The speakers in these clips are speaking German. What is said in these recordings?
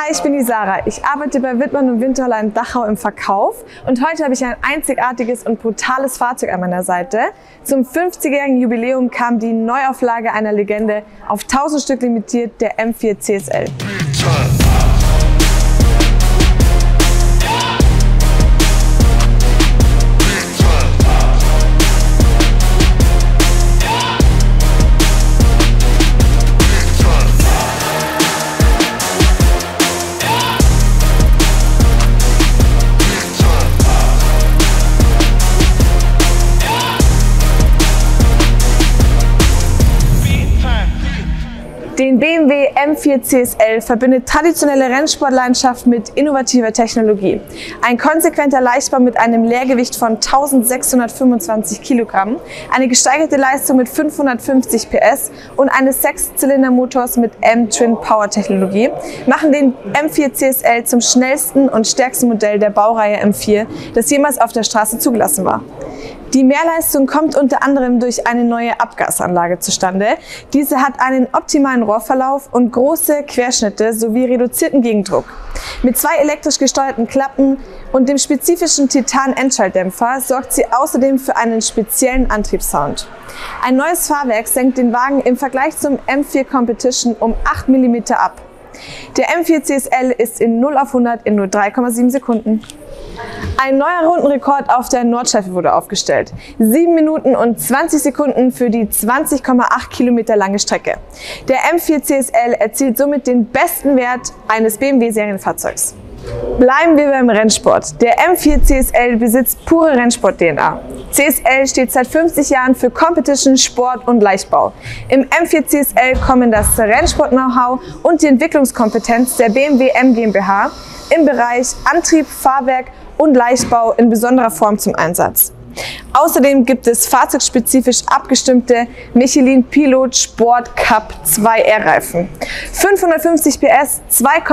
Hi, ich bin die Sarah. Ich arbeite bei Wittmann & Winterholler in Dachau im Verkauf und heute habe ich ein einzigartiges und brutales Fahrzeug an meiner Seite. Zum 50-jährigen Jubiläum kam die Neuauflage einer Legende auf 1000 Stück limitiert, der M4 CSL. Den BMW M4 CSL verbindet traditionelle Rennsportleidenschaft mit innovativer Technologie. Ein konsequenter Leichtbau mit einem Leergewicht von 1625 Kilogramm, eine gesteigerte Leistung mit 550 PS und eines 6-Zylinder-Motors mit M-Twin-Power-Technologie machen den M4 CSL zum schnellsten und stärksten Modell der Baureihe M4, das jemals auf der Straße zugelassen war. Die Mehrleistung kommt unter anderem durch eine neue Abgasanlage zustande. Diese hat einen optimalen Rohrverlauf und große Querschnitte sowie reduzierten Gegendruck. Mit 2 elektrisch gesteuerten Klappen und dem spezifischen Titan-Endschalldämpfer sorgt sie außerdem für einen speziellen Antriebssound. Ein neues Fahrwerk senkt den Wagen im Vergleich zum M4 Competition um 8 mm ab. Der M4 CSL ist in 0 auf 100 in nur 3,7 Sekunden. Ein neuer Rundenrekord auf der Nordschleife wurde aufgestellt. 7 Minuten und 20 Sekunden für die 20,8 Kilometer lange Strecke. Der M4 CSL erzielt somit den besten Wert eines BMW-Serienfahrzeugs. Bleiben wir beim Rennsport. Der M4 CSL besitzt pure Rennsport-DNA. CSL steht seit 50 Jahren für Competition, Sport und Leichtbau. Im M4 CSL kommen das Rennsport-Know-how und die Entwicklungskompetenz der BMW M GmbH im Bereich Antrieb, Fahrwerk und Leichtbau in besonderer Form zum Einsatz. Außerdem gibt es fahrzeugspezifisch abgestimmte Michelin Pilot Sport Cup 2R Reifen. 550 PS,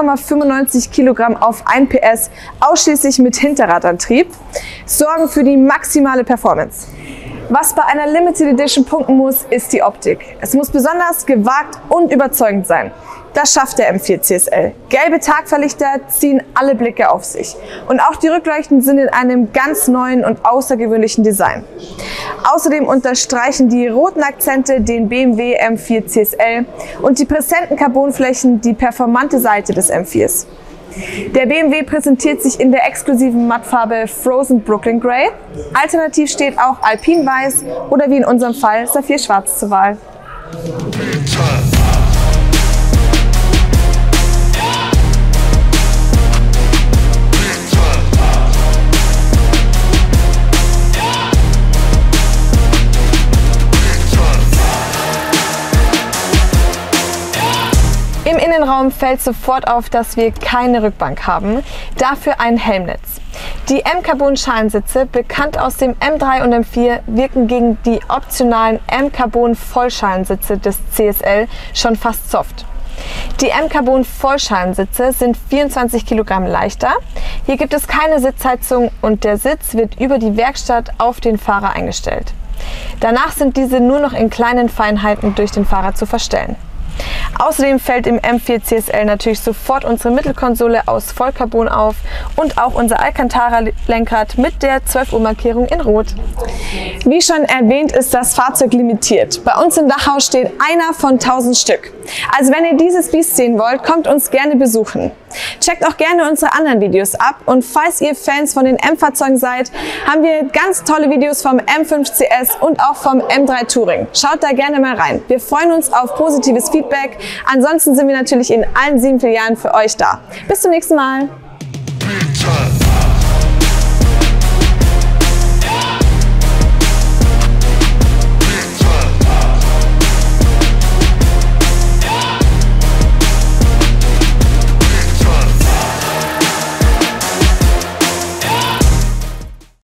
2,95 Kilogramm auf 1 PS, ausschließlich mit Hinterradantrieb, sorgen für die maximale Performance. Was bei einer Limited Edition punkten muss, ist die Optik. Es muss besonders gewagt und überzeugend sein. Das schafft der M4 CSL. Gelbe Tagverlichter ziehen alle Blicke auf sich. Und auch die Rückleuchten sind in einem ganz neuen und außergewöhnlichen Design. Außerdem unterstreichen die roten Akzente den BMW M4 CSL und die präsenten Carbonflächen die performante Seite des M4s. Der BMW präsentiert sich in der exklusiven Mattfarbe Frozen Brooklyn Grey. Alternativ steht auch Alpin Weiß oder wie in unserem Fall Saphir Schwarz zur Wahl. Im Innenraum fällt sofort auf, dass wir keine Rückbank haben, dafür ein Helmnetz. Die M-Carbon-Schalensitze, bekannt aus dem M3 und M4, wirken gegen die optionalen M-Carbon-Vollschalensitze des CSL schon fast soft. Die M-Carbon-Vollschalensitze sind 24 Kilogramm leichter. Hier gibt es keine Sitzheizung und der Sitz wird über die Werkstatt auf den Fahrer eingestellt. Danach sind diese nur noch in kleinen Feinheiten durch den Fahrer zu verstellen. Außerdem fällt im M4 CSL natürlich sofort unsere Mittelkonsole aus Vollcarbon auf und auch unser Alcantara-Lenkrad mit der 12 Uhr Markierung in Rot. Wie schon erwähnt, ist das Fahrzeug limitiert. Bei uns in Dachau steht einer von 1000 Stück. Also wenn ihr dieses Biest sehen wollt, kommt uns gerne besuchen. Checkt auch gerne unsere anderen Videos ab und falls ihr Fans von den M-Fahrzeugen seid, haben wir ganz tolle Videos vom M5 CS und auch vom M3 Touring. Schaut da gerne mal rein. Wir freuen uns auf positives Feedback. Ansonsten sind wir natürlich in allen 7 Filialen für euch da. Bis zum nächsten Mal.